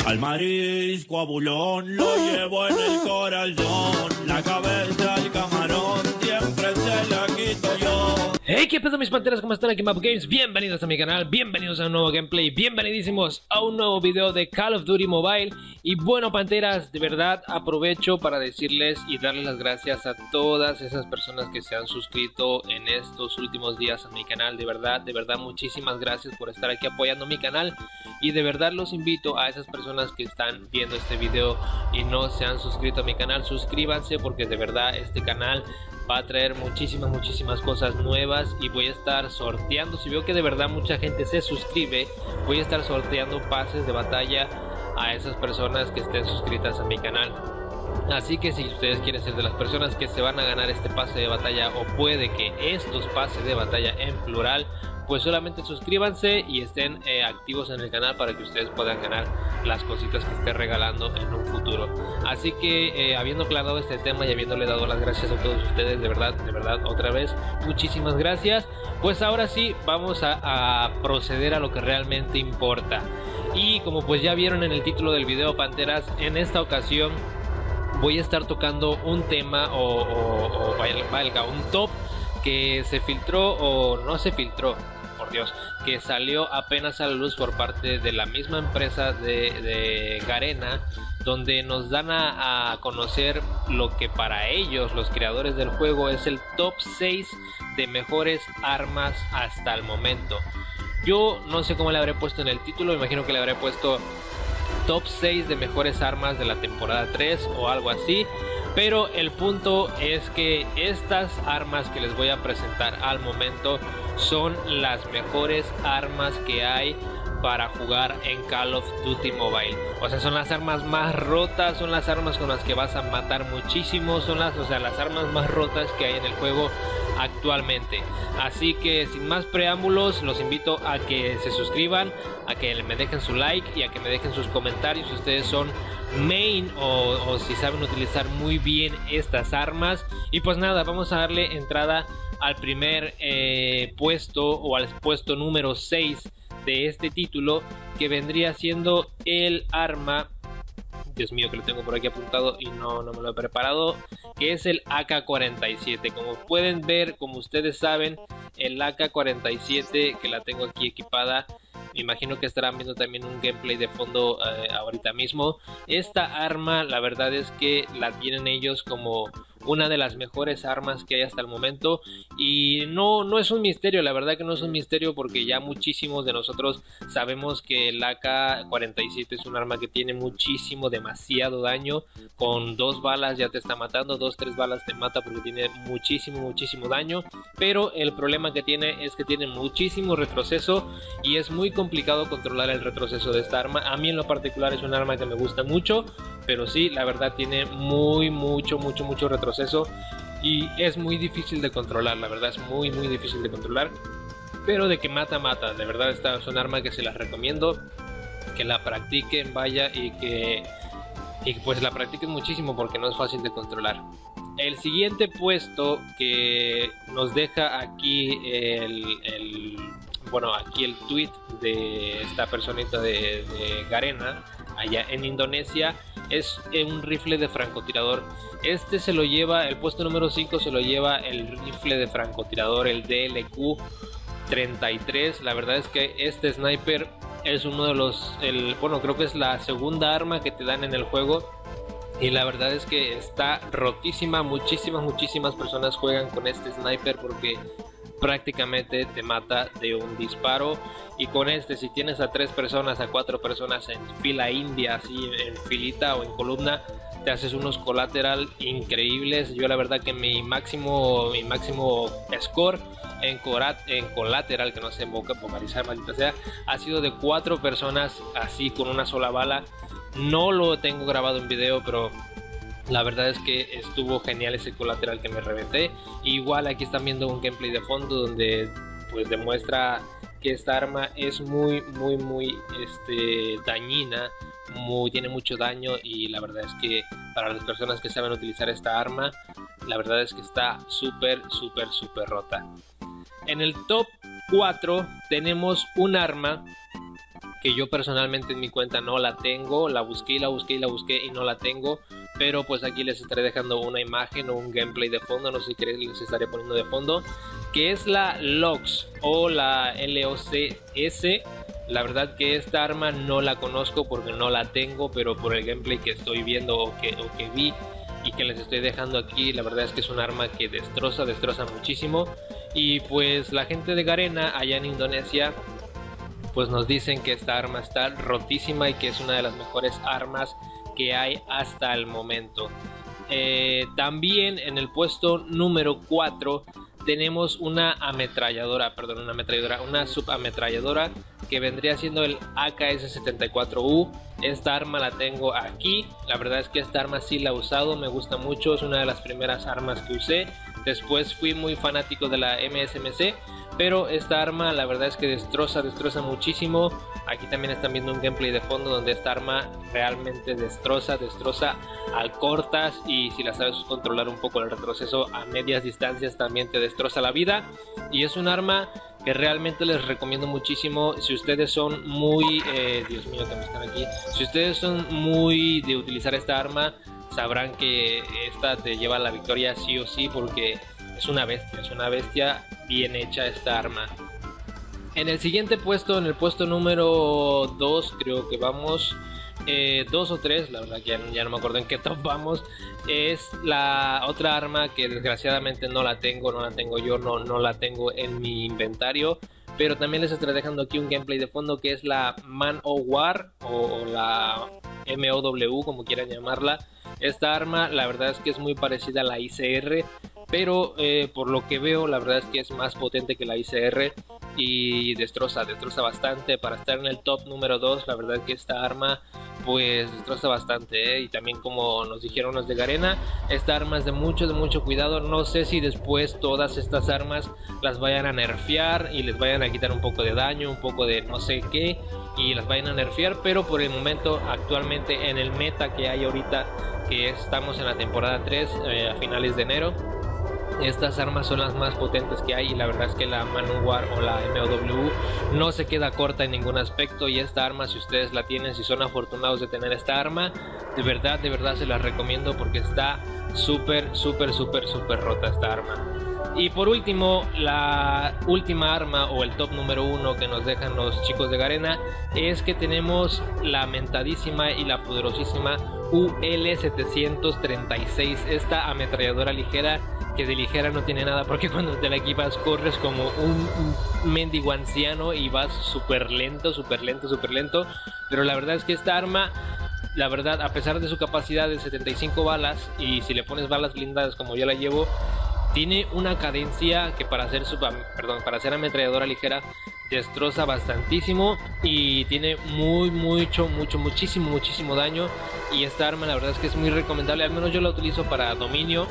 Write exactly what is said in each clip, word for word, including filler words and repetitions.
Al marisco, a Bulón, lo llevo en el corazón. La cabeza al camarón, siempre se la quito yo. Hey, ¿qué pedo mis panteras? ¿Cómo están? Aquí Map Games, bienvenidos a mi canal, bienvenidos a un nuevo gameplay, bienvenidísimos a un nuevo video de Call of Duty Mobile. Y bueno, panteras, de verdad aprovecho para decirles y darles las gracias a todas esas personas que se han suscrito en estos últimos días a mi canal. De verdad, de verdad, muchísimas gracias por estar aquí apoyando mi canal. Y de verdad los invito a esas personas que están viendo este video y no se han suscrito a mi canal, suscríbanse, porque de verdad este canal va a traer muchísimas, muchísimas cosas nuevas. Y voy a estar sorteando, si veo que de verdad mucha gente se suscribe, voy a estar sorteando pases de batalla a esas personas que estén suscritas a mi canal. Así que si ustedes quieren ser de las personas que se van a ganar este pase de batalla, o puede que estos pases de batalla en plural, pues solamente suscríbanse y estén eh, activos en el canal para que ustedes puedan ganar las cositas que esté regalando en un futuro. Así que eh, habiendo aclarado este tema y habiéndole dado las gracias a todos ustedes, de verdad, de verdad, otra vez, muchísimas gracias. Pues ahora sí, vamos a, a proceder a lo que realmente importa. Y como pues ya vieron en el título del video, panteras, en esta ocasión voy a estar tocando un tema o, o, o valga, un top que se filtró o no se filtró, por Dios, que salió apenas a la luz por parte de la misma empresa de, de Garena, donde nos dan a, a conocer lo que para ellos, los creadores del juego, es el top seis de mejores armas hasta el momento. Yo no sé cómo le habré puesto en el título, me imagino que le habré puesto top seis de mejores armas de la temporada tres o algo así. Pero el punto es que estas armas que les voy a presentar al momento son las mejores armas que hay para jugar en Call of Duty Mobile. O sea, son las armas más rotas, son las armas con las que vas a matar muchísimo, son las, o sea, las armas más rotas que hay en el juego actualmente. Así que sin más preámbulos, los invito a que se suscriban, a que me dejen su like y a que me dejen sus comentarios si ustedes son main o, o si saben utilizar muy bien estas armas. Y pues nada, vamos a darle entrada al primer eh, puesto o al puesto número seis de este título, que vendría siendo el arma, Dios mío que lo tengo por aquí apuntado y no, no me lo he preparado, que es el A K cuarenta y siete. Como pueden ver, como ustedes saben, el A K cuarenta y siete, que la tengo aquí equipada, me imagino que estarán viendo también un gameplay de fondo eh, ahorita mismo. Esta arma, la verdad es que la tienen ellos como una de las mejores armas que hay hasta el momento. Y no, no es un misterio, la verdad que no es un misterio, porque ya muchísimos de nosotros sabemos que el A K cuarenta y siete es un arma que tiene muchísimo, demasiado daño. Con dos balas ya te está matando, dos, tres balas te mata porque tiene muchísimo, muchísimo daño. Pero el problema que tiene es que tiene muchísimo retroceso y es muy complicado controlar el retroceso de esta arma. A mí en lo particular es un arma que me gusta mucho, pero sí, la verdad tiene muy, mucho, mucho, mucho retroceso y es muy difícil de controlar, la verdad es muy, muy difícil de controlar. Pero de que mata, mata, de verdad esta es un arma que se las recomiendo, que la practiquen, vaya, y que, y pues la practiquen muchísimo porque no es fácil de controlar. El siguiente puesto que nos deja aquí el, el bueno, aquí el tweet de esta personita de, de Garena allá en Indonesia, es un rifle de francotirador. Este se lo lleva, el puesto número cinco se lo lleva el rifle de francotirador, el D L Q treinta y tres. La verdad es que este sniper es uno de los, el, bueno, creo que es la segunda arma que te dan en el juego. Y la verdad es que está rotísima, muchísimas, muchísimas personas juegan con este sniper porque prácticamente te mata de un disparo. Y con este, si tienes a tres personas, a cuatro personas en fila india, así en filita o en columna, te haces unos colateral increíbles. Yo la verdad que mi máximo mi máximo score en, corat, en colateral, que no sé vocalizar, maldita sea, ha sido de cuatro personas así con una sola bala. No lo tengo grabado en video, pero la verdad es que estuvo genial ese colateral que me reventé. Igual aquí están viendo un gameplay de fondo donde pues demuestra que esta arma es muy muy muy este dañina, muy, tiene mucho daño. Y la verdad es que para las personas que saben utilizar esta arma, la verdad es que está súper súper súper rota. En el top cuatro tenemos un arma que yo personalmente en mi cuenta no la tengo. La busqué, la busqué y la busqué y no la tengo, pero pues aquí les estaré dejando una imagen o un gameplay de fondo, no sé si queréis les estaré poniendo de fondo, que es la Lox o la L O C S. La verdad que esta arma no la conozco porque no la tengo, pero por el gameplay que estoy viendo o que, o que vi y que les estoy dejando aquí, la verdad es que es un arma que destroza, destroza muchísimo. Y pues la gente de Garena allá en Indonesia pues nos dicen que esta arma está rotísima y que es una de las mejores armas que hay hasta el momento. Eh, también en el puesto número cuatro tenemos una ametralladora, perdón, una ametralladora, una subametralladora que vendría siendo el A K S setenta y cuatro U. Esta arma la tengo aquí. La verdad es que esta arma sí la he usado, me gusta mucho, es una de las primeras armas que usé. Después fui muy fanático de la M S M C, pero esta arma la verdad es que destroza, destroza muchísimo. Aquí también están viendo un gameplay de fondo donde esta arma realmente destroza, destroza al cortas, y si la sabes controlar un poco el retroceso a medias distancias también te destroza la vida. Y es un arma que realmente les recomiendo muchísimo si ustedes son muy, eh, Dios mío que me están aquí, si ustedes son muy de utilizar esta arma, sabrán que esta te lleva a la victoria sí o sí, porque es una bestia, es una bestia bien hecha esta arma. En el siguiente puesto, en el puesto número dos, creo que vamos, eh, dos o tres, la verdad que ya, ya no me acuerdo en qué top vamos, es la otra arma que desgraciadamente no la tengo, no la tengo yo, no, no la tengo en mi inventario, pero también les estaré dejando aquí un gameplay de fondo que es la Man O War o la M O W, como quieran llamarla. Esta arma la verdad es que es muy parecida a la I C R, pero eh, por lo que veo la verdad es que es más potente que la I C R y destroza, destroza bastante. Para estar en el top número dos, la verdad que esta arma pues destroza bastante, ¿eh? Y también, como nos dijeron los de Garena, esta arma es de mucho, de mucho cuidado. No sé si después todas estas armas las vayan a nerfear y les vayan a quitar un poco de daño, un poco de no sé qué, y las vayan a nerfear, pero por el momento, actualmente en el meta que hay ahorita, que estamos en la temporada tres, eh, a finales de enero, estas armas son las más potentes que hay, y la verdad es que la Man O War o la M O W no se queda corta en ningún aspecto. Y esta arma, si ustedes la tienen, si son afortunados de tener esta arma, de verdad, de verdad se la recomiendo porque está súper, súper, súper, súper rota esta arma. Y por último, la última arma o el top número uno que nos dejan los chicos de Garena es que tenemos la mentadísima y la poderosísima U L setecientos treinta y seis, esta ametralladora ligera, que de ligera no tiene nada porque cuando te la equipas corres como un, un mendigo anciano y vas súper lento, súper lento, súper lento. Pero la verdad es que esta arma, la verdad, a pesar de su capacidad de setenta y cinco balas, y si le pones balas blindadas como yo la llevo, tiene una cadencia que para hacer, perdón, para hacer ametralladora ligera destroza bastantísimo y tiene muy, mucho, mucho, muchísimo, muchísimo daño. Y esta arma la verdad es que es muy recomendable, al menos yo la utilizo para dominio,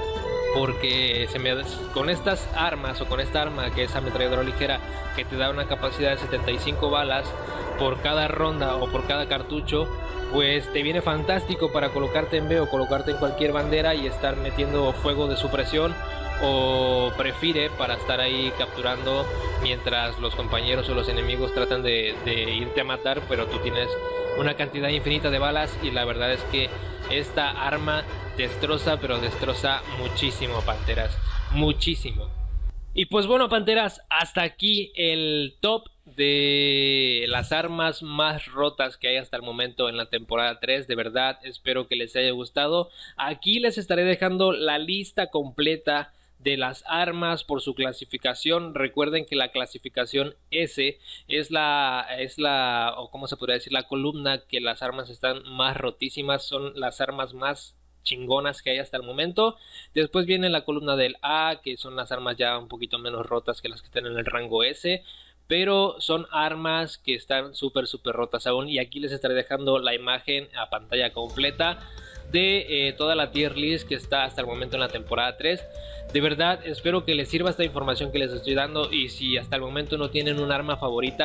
porque se me, con estas armas o con esta arma que es ametralladora ligera, que te da una capacidad de setenta y cinco balas por cada ronda o por cada cartucho, pues te viene fantástico para colocarte en B o colocarte en cualquier bandera y estar metiendo fuego de supresión, o prefire para estar ahí capturando mientras los compañeros o los enemigos tratan de, de irte a matar, pero tú tienes una cantidad infinita de balas. Y la verdad es que esta arma destroza, pero destroza muchísimo, panteras, muchísimo. Y pues bueno, panteras, hasta aquí el top de las armas más rotas que hay hasta el momento en la temporada tres. De verdad espero que les haya gustado. Aquí les estaré dejando la lista completa de las armas por su clasificación. Recuerden que la clasificación S es la, es la, o como se podría decir, la columna que las armas están más rotísimas, son las armas más chingonas que hay hasta el momento. Después viene la columna del A, que son las armas ya un poquito menos rotas que las que están en el rango S, pero son armas que están súper súper rotas aún. Y aquí les estaré dejando la imagen a pantalla completa de eh, toda la tier list que está hasta el momento en la temporada tres. De verdad espero que les sirva esta información que les estoy dando, y si hasta el momento no tienen un arma favorita,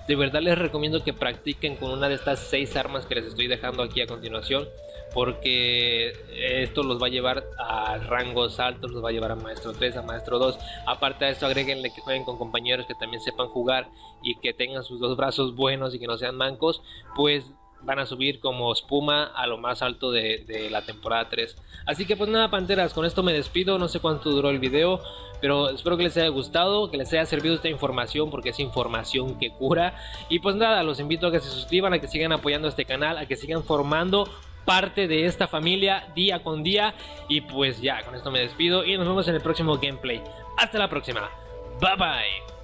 de verdad les recomiendo que practiquen con una de estas seis armas que les estoy dejando aquí a continuación, porque esto los va a llevar a rangos altos, los va a llevar a maestro tres, a maestro dos. Aparte de esto, agréguenle que jueguen con compañeros que también sepan jugar y que tengan sus dos brazos buenos y que no sean mancos, pues van a subir como espuma a lo más alto de, de la temporada tres. Así que pues nada, panteras, con esto me despido. No sé cuánto duró el video, pero espero que les haya gustado, que les haya servido esta información, porque es información que cura. Y pues nada, los invito a que se suscriban, a que sigan apoyando este canal, a que sigan formando parte de esta familia día con día. Y pues ya, con esto me despido y nos vemos en el próximo gameplay. Hasta la próxima, bye bye.